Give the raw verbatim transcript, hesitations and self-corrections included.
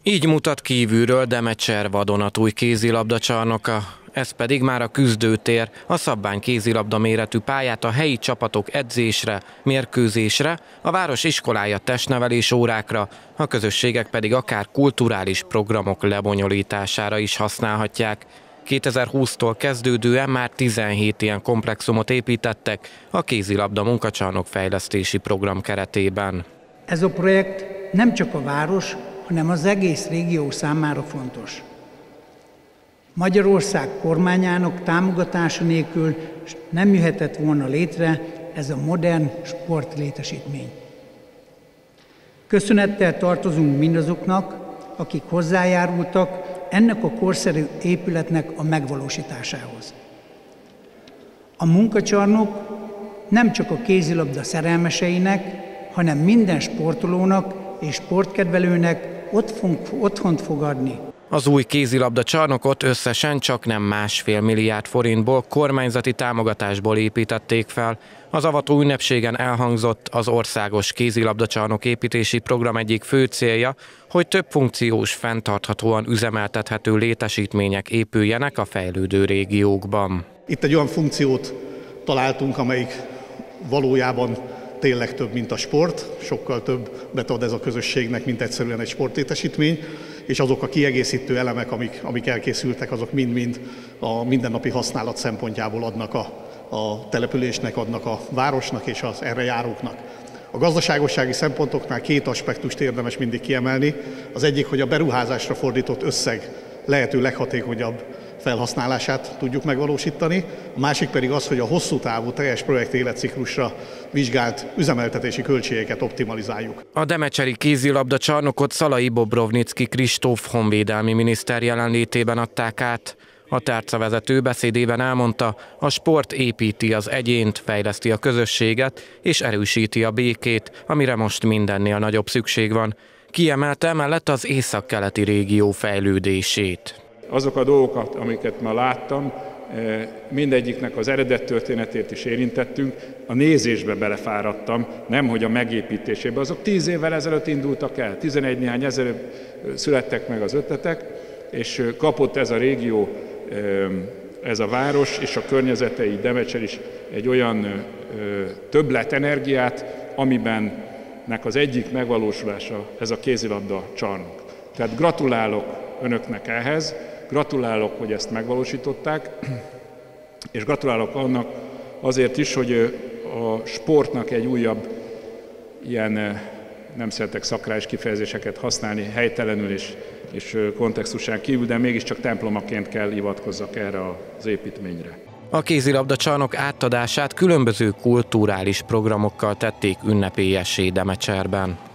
Így mutat kívülről Demecser vadonatúj kézilabdacsarnoka. Ez pedig már a küzdőtér, a szabvány kézilabda méretű pályát a helyi csapatok edzésre, mérkőzésre, a város iskolája testnevelés órákra, a közösségek pedig akár kulturális programok lebonyolítására is használhatják. kétezer-húsztól kezdődően már tizenhét ilyen komplexumot építettek a kézilabda munkacsarnok fejlesztési program keretében. Ez a projekt nem csak a város, hanem az egész régió számára fontos. Magyarország kormányának támogatása nélkül nem jöhetett volna létre ez a modern sportlétesítmény. Köszönettel tartozunk mindazoknak, akik hozzájárultak ennek a korszerű épületnek a megvalósításához. A munkacsarnok nem csak a kézilabda szerelmeseinek, hanem minden sportolónak és sportkedvelőnek otthont fog adni. Az új kézilabda csarnokot összesen csak nem másfél milliárd forintból kormányzati támogatásból építették fel. Az avató ünnepségen elhangzott, az országos kézilabdacsarnok építési program egyik fő célja, hogy több funkciós, fenntarthatóan üzemeltethető létesítmények épüljenek a fejlődő régiókban. Itt egy olyan funkciót találtunk, amelyik valójában tényleg több, mint a sport, sokkal többet ad ez a közösségnek, mint egyszerűen egy sportlétesítmény, és azok a kiegészítő elemek, amik, amik elkészültek, azok mind-mind a mindennapi használat szempontjából adnak a, a településnek, adnak a városnak és az erre járóknak. A gazdaságossági szempontoknál két aspektust érdemes mindig kiemelni. Az egyik, hogy a beruházásra fordított összeg lehető leghatékonyabb felhasználását tudjuk megvalósítani, a másik pedig az, hogy a hosszú távú teljes projekt életciklusra vizsgált üzemeltetési költségeket optimalizáljuk. A demecseri kézilabda csarnokot Szalai Bobrovnicki Kristóf honvédelmi miniszter jelenlétében adták át. A tárcavezető beszédében elmondta, a sport építi az egyént, fejleszti a közösséget és erősíti a békét, amire most mindennél nagyobb szükség van. Kiemelte emellett az északkeleti régió fejlődését. Azok a dolgokat, amiket ma láttam, mindegyiknek az eredet történetét is érintettünk, a nézésbe belefáradtam, nemhogy a megépítésébe. Azok tíz évvel ezelőtt indultak el, tizenegy néhány ezelőtt születtek meg az ötletek, és kapott ez a régió, ez a város és a környezetei, Demecser is egy olyan többlet energiát, amiben nek az egyik megvalósulása ez a kézilabda csarnok. Tehát gratulálok önöknek ehhez, gratulálok, hogy ezt megvalósították, és gratulálok annak azért is, hogy a sportnak egy újabb ilyen, nem szeretek szakrális kifejezéseket használni, helytelenül és, és kontextusán kívül, de mégiscsak templomaként kell hivatkozzak erre az építményre. A kézilabda csarnok átadását különböző kulturális programokkal tették ünnepélyessé Demecserben.